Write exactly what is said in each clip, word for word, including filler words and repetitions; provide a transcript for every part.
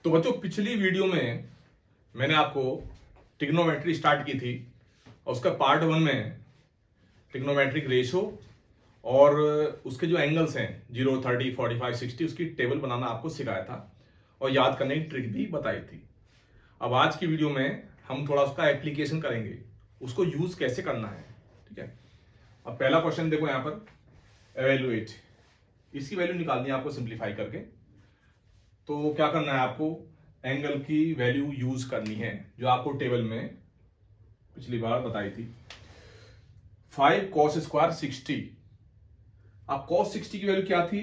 तो बच्चों पिछली वीडियो में मैंने आपको ट्रिग्नोमेट्री स्टार्ट की थी और उसका पार्ट वन में ट्रिग्नोमेट्रिक रेशो और उसके जो एंगल्स हैं zero, thirty, forty five, sixty उसकी टेबल बनाना आपको सिखाया था और याद करने की ट्रिक भी बताई थी। अब आज की वीडियो में हम थोड़ा उसका एप्लीकेशन करेंगे, उसको यूज कैसे करना है। ठीक है, अब पहला क्वेश्चन देखो यहां पर एवेल्युएट, इसकी वैल्यू निकालनी है आपको सिंप्लीफाई करके। तो क्या करना है आपको, एंगल की वैल्यू यूज करनी है जो आपको टेबल में पिछली बार बताई थी। फाइव कॉस स्क्वायर सिक्सटी, अब कॉस सिक्सटी की वैल्यू क्या थी,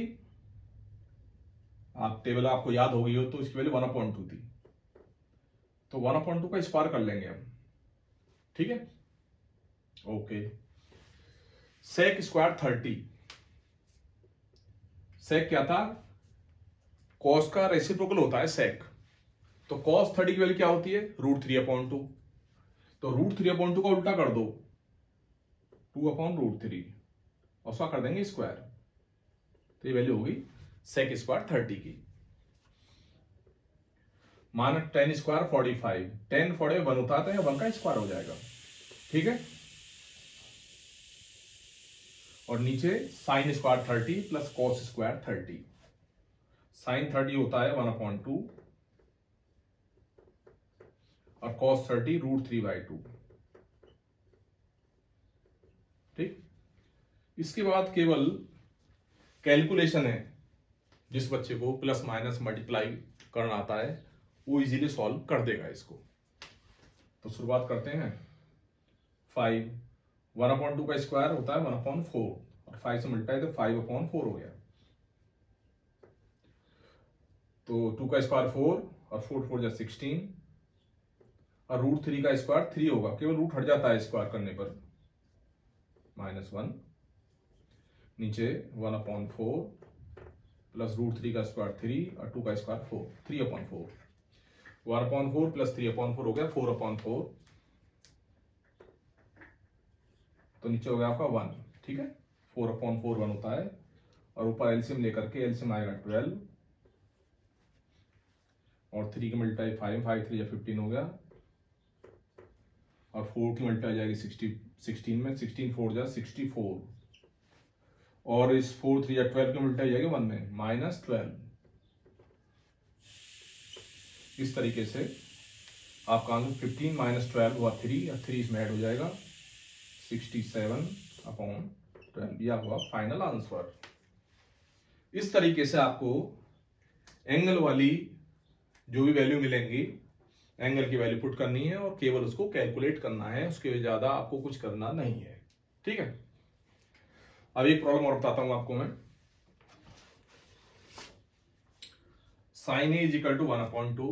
आप टेबल आपको याद हो गई हो तो इसकी वैल्यू वन अपॉइंट टू थी, तो वन अपॉइंट टू का स्क्वायर कर लेंगे हम। ठीक है, okay. Sec square thirty, sec क्या था, कॉस का रेसिप्रोकल होता है सेक, तो कॉस थर्टी की वैल्यू क्या होती है, रूट थ्री अपॉइंट टू, तो रूट थ्री अपॉइंट टू का उल्टा कर दो, टू अपॉन रूट थ्री और उसका कर देंगे स्क्वायर, तो ये वैल्यू होगी सेक स्क्वायर थर्टी की। माना tan square forty five, tan forty one होता है वन का स्क्वायर हो जाएगा। ठीक है, और नीचे sine square thirty plus cos square thirty, sine thirty होता है वन अपॉइंट टू और cos thirty root three by two. ठीक, इसके बाद केवल कैलकुलेशन है, जिस बच्चे को प्लस माइनस मल्टीप्लाई करना आता है वो इजीली सॉल्व कर देगा इसको। तो शुरुआत करते हैं। फाइव, वन अपॉइंट टू का स्क्वायर होता है वन अपॉइंट फोर और फाइव से मल्टीप्लाई तो फाइव अपॉइंट फोर हो गया, तो टू का स्क्वायर फोर और फोर फोर जा सिक्सटीन और रूट थ्री का स्क्वायर थ्री होगा, केवल रूट हट जाता है स्क्वायर करने पर, माइनस वन, नीचे one upon four plus root three का स्क्वायर थ्री और टू का square four, three upon four, one upon four plus three upon four हो गया फोर अपॉन फोर, तो नीचे हो गया आपका वन। ठीक है, फोर अपॉन फोर वन होता है और ऊपर एलसीएम लेकर के एलसीएम आएगा ट्वेल्व और थ्री की मल्टीप्लाई फाइव, फाइव थ्री या फिफ्टीन हो गया और फोर की मल्टीप्लाई जाएगी सिक्सटी, सिक्सटीन में, सिक्सटीन फोर जा सिक्सटी फोर और इस फोर थ्री या ट्वेल्व की मल्टीप्लाई जाएगी वन में, माइनस ट्वेल्व। इस तरीके से आपका आंसर फिफ्टीन माइनस ट्वेल्व हुआ थ्री और थ्री इसमें ऐड हो जाएगा सिक्सटी सेवन अपॉन ट्वेल्व, यह हुआ फाइनल आंसर। इस तरीके से आपको एंगल वाली जो भी वैल्यू मिलेंगी एंगल की वैल्यू पुट करनी है और केवल उसको कैलकुलेट करना है, उसके ज्यादा आपको कुछ करना नहीं है। ठीक है, अब एक प्रॉब्लम और बताता हूं आपको मैं। Sine A is equal to one upon two,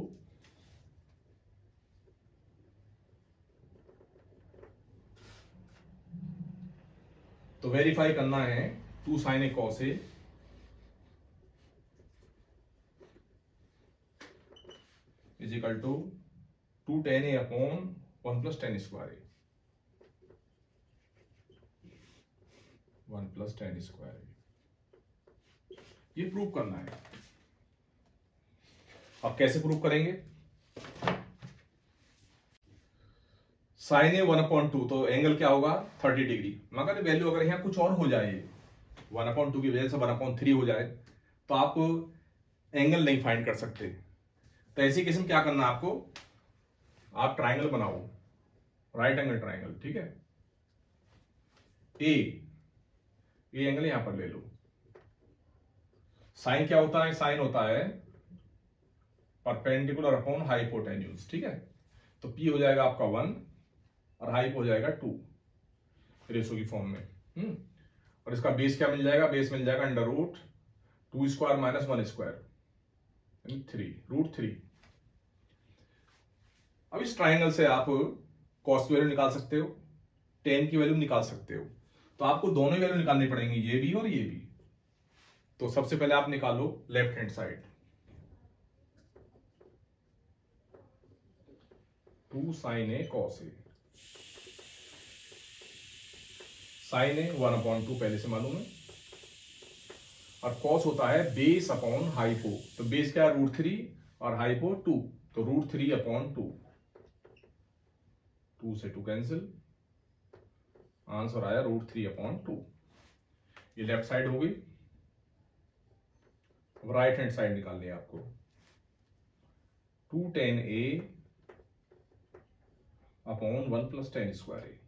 तो वेरीफाई करना है two sine A cos A is equal to two tan A upon one plus ten square A, one plus ten square A, ये prove करना है। अब कैसे prove करेंगे, sine A one upon two, तो एंगल क्या होगा थर्टी डिग्री, मगर वैल्यू अगर यहां कुछ और हो जाए, वन अपॉइंट टू की वजह से वन अपॉइंट थ्री हो जाए तो आप एंगल नहीं फाइंड कर सकते। तो ऐसी केस में क्या करना है आपको, आप ट्राइंगल बनाओ, राइट एंगल ट्राइंगल। ठीक है, ए ये एंगल यहां पर ले लो। साइन क्या होता है, साइन होता है परपेंडिकुलर अपॉन हाइपोटेन्यूज। ठीक है, तो पी हो जाएगा आपका वन और हाइप हो जाएगा टू रेशो की फॉर्म में। हम्म और इसका बेस क्या मिल जाएगा, बेस मिल जाएगा under root two square minus one square, three root three. अब इस ट्राइंगल से आप कॉस की वैल्यू निकाल सकते हो, टेन की वैल्यू निकाल सकते हो, तो आपको दोनों वैल्यू निकालनी पड़ेंगी, ये भी और ये भी। तो सबसे पहले आप निकालो left hand side, two sine A cos A, sine A one upon two पहले से मालूम है और कॉस होता है बेस अपॉन हाइपो, तो बेस क्या है रूट थ्री और हाइपो टू, तो root three upon two, two से टू कैंसिल, आंसर आया रूट थ्री अपॉन टू। ये लेफ्ट साइड हो गई। अब राइट हैंड साइड निकालनी है आपको। Two tan A upon one plus ten square A.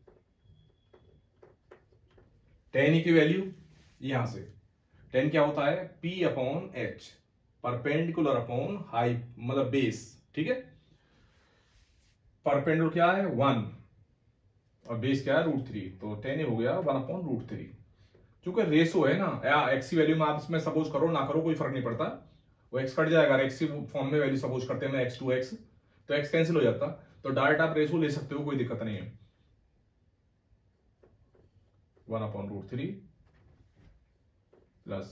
Tan A की वैल्यू यहां से, टेन क्या होता है, P upon H, perpendicular upon high मतलब बेस, ठीक है। परपेंडिकुलर क्या है, वन, और बेस क्या है, रूट थ्री, तो टेन हो गया वन अपॉन रूट थ्री। क्योंकि रेशो है ना, या एक्स की वैल्यू में आप इसमें सपोज करो ना करो कोई फर्क नहीं पड़ता, वो एक्स कट जाएगा। एक्स की फॉर्म में वैल्यू सपोज करते हैं एक्स टू एक्स, तो एक्स कैंसिल हो जाता, तो डायरेक्ट आप रेशो ले सकते हो, कोई दिक्कत नहीं है। One upon root three plus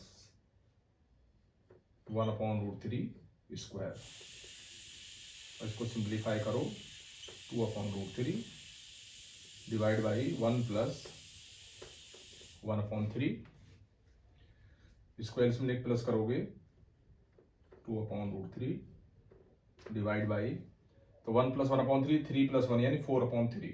one upon root three square, इसको सिंप्लीफाई करो, two upon root three divide by one plus one upon three, square इसमें एक प्लस करोगे, two upon root three divide by, तो one plus one upon three, three plus one यानी four upon three,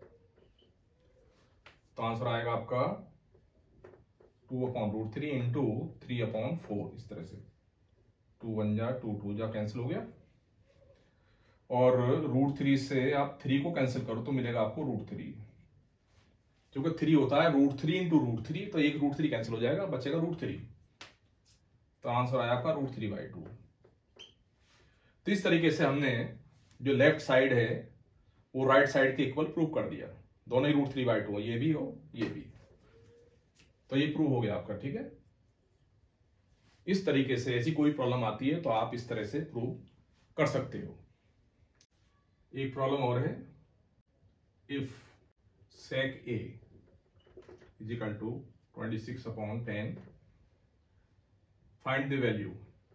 तो answer आएगा आपका two upon root three into three upon four. इस तरह से टू वन जा टू, टू जा कैंसिल हो गया, और रूट थ्री से आप थ्री को कैंसिल करो तो मिलेगा आपको रूट थ्री, क्योंकि थ्री होता है root three into root three, तो एक रूट थ्री कैंसिल हो जाएगा, बचेगा रूट थ्री, तो आंसर आया आपका रूट थ्री बाई टू। तो इस तरीके से हमने जो लेफ्ट साइड है वो राइट साइड के इक्वल प्रूव कर दिया, दोनों ही रूट थ्री बाई टू, ये भी हो ये भी, तो ये प्रूव हो गया आपका, ठीक है। इस तरीके से ऐसी कोई प्रॉब्लम आती है तो आप इस तरह से प्रूव कर सकते हो। एक प्रॉब्लम और है, if sec A is equal to twenty six upon ten, find the value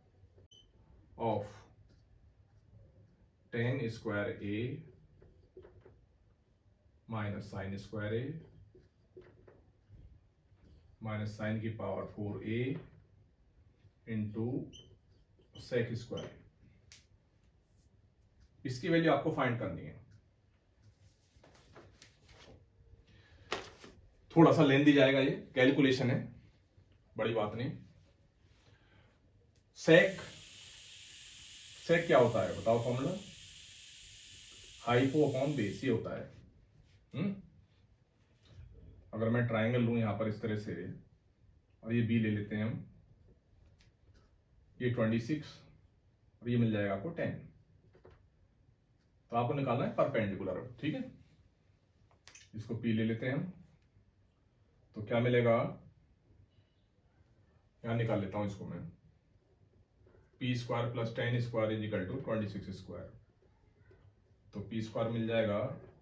of tan square A minus sine square A minus sine की power four A into sec square. इसकी value आपको find करनी है। थोड़ा सा लेंदी जाएगा, ये calculation है, बड़ी बात नहीं। सेक सेक क्या होता है बताओ फॉर्मूला, हाइपो अपॉन बेस, ये होता है। हम्म अगर मैं ट्राइंगल लूं यहां पर इस तरह से, और ये बी ले लेते हैं हम, ये ट्वेंटी सिक्स और ये मिल जाएगा आपको टेन, तो आपको निकालना है परपेंडिकुलर, ठीक है। इसको पी ले लेते हैं हम, तो क्या मिलेगा, यहां निकाल लेता हूं इसको मैं, p square plus ten square is equal to twenty six square, तो पी स्क्वायर मिल जाएगा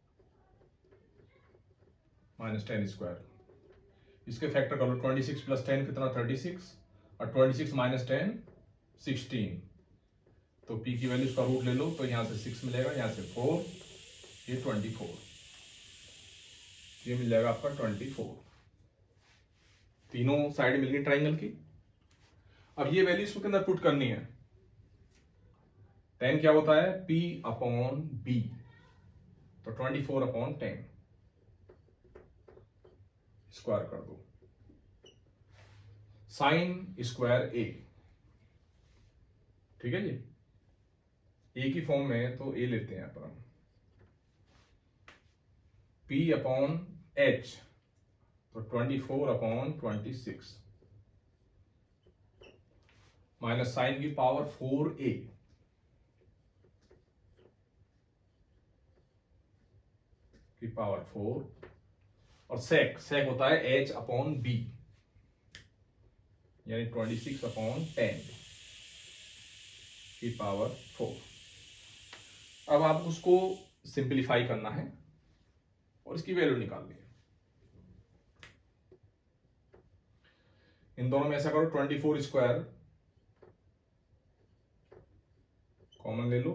माइनस टेन स्क्वायर, इसके फैक्टर कर लो, ट्वेंटी सिक्स प्लस टेन कितना थर्टी सिक्स, और twenty six minus ten sixteen, तो p की वैल्यू का रूट ले लो, तो यहां से सिक्स मिलेगा, यहां से फोर, ये ट्वेंटी फोर, ये मिल जाएगा आपका ट्वेंटी फोर। तीनों साइड मिल गई ट्राइंगल की। अब ये वैल्यू इसके अंदर पुट करनी है। टेन क्या होता है, p अपॉन बी, तो twenty four upon ten, square कर दो, साइन स्क्वायर ए, ठीक है जी, ए की फॉर्म में तो ए लेते हैं पर हम, p अपॉन एच, तो twenty four upon twenty six, minus sine की पावर फोर ए, की पावर फोर, और सेक सेक होता है एच अपॉन बी, यानी ट्वेंटी सिक्स अपॉन टेन की पावर फोर। अब आपको उसको सिंप्लीफाई करना है और इसकी वैल्यू निकालनी है। इन दोनों में ऐसा करो, ट्वेंटी फोर स्क्वायर कॉमन ले लो,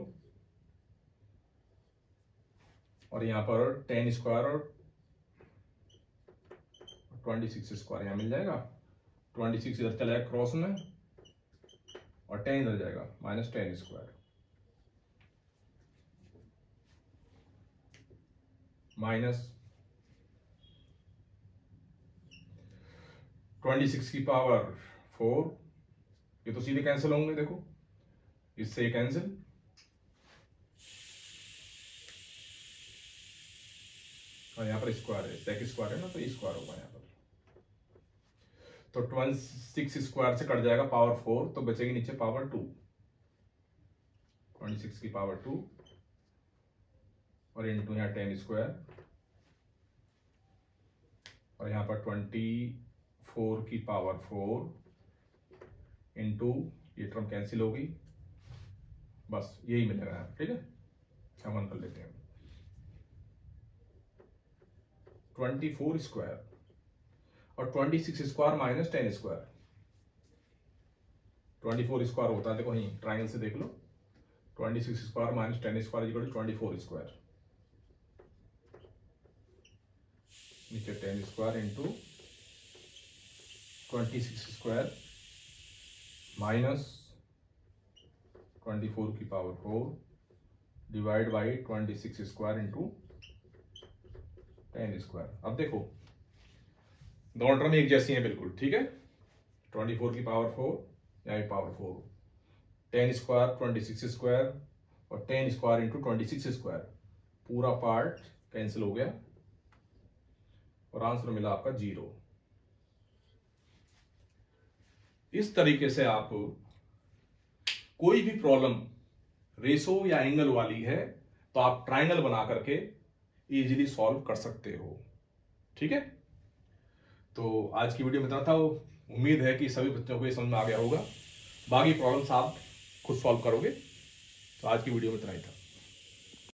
और यहां पर टेन स्क्वायर और ट्वेंटी सिक्स स्क्वायर यहां मिल जाएगा, ट्वेंटी सिक्स इधर चला जाएगा क्रॉस में, और टेन इधर जाएगा, minus ten square, minus twenty six की पावर फोर, ये तो सीधे कैंसिल होंगे, देखो इससे कैंसिल, और यहाँ पर स्क्वायर है, सेक स्क्वायर है ना, तो स्क्वायर होगा यहाँ पर। तो ट्वेंटी सिक्स स्क्वायर से कट जाएगा पावर फोर, तो बचेगी नीचे पावर टू, ट्वेंटी सिक्स की पावर टू और इंटू यहाँ टेन स्क्वायर, और यहाँ पर ट्वेंटी फोर की पावर फोर इंटू, ये टर्म कैंसिल होगी, बस यही मिलेगा। ठीक है, हम कर लेते हैं। ट्वेंटी फोर स्क्वायर और twenty six square minus ten square, twenty four square होता है, देखो यहीं ट्राइंगल से देख लो, twenty six square minus ten square equal to twenty four square, नीचे ten square into twenty six square minus twenty four की power four divide by twenty six square into ten square. अब देखो दोनों term एक जैसी हैं बिल्कुल, ठीक है, ट्वेंटी फोर की पावर फोर या power four, ten square twenty six square और ten square into twenty six square, पूरा पार्ट कैंसिल हो गया और आंसर मिला आपका जीरो। इस तरीके से आप कोई भी प्रॉब्लम रेशो या एंगल वाली है तो आप ट्राइंगल बना करके इजीली सॉल्व कर सकते हो। ठीक है, तो आज की वीडियो में इतना था। उम्मीद है कि सभी बच्चों को ये समझ में आ गया होगा। बाकी प्रॉब्लम्स आप खुद सॉल्व करोगे। तो आज की वीडियो में इतना ही था।